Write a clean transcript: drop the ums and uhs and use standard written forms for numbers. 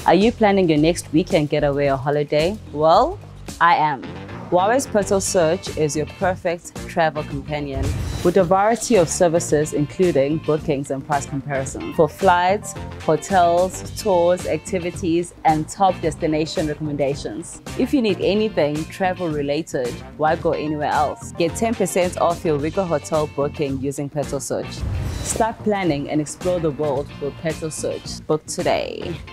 Are you planning your next weekend getaway or holiday? Well, I am. Huawei's Petal Search is your perfect travel companion with a variety of services including bookings and price comparison for flights, hotels, tours, activities, and top destination recommendations. If you need anything travel related, why go anywhere else? Get 10% off your weekend hotel booking using Petal Search. Start planning and explore the world with Petal Search. Book today.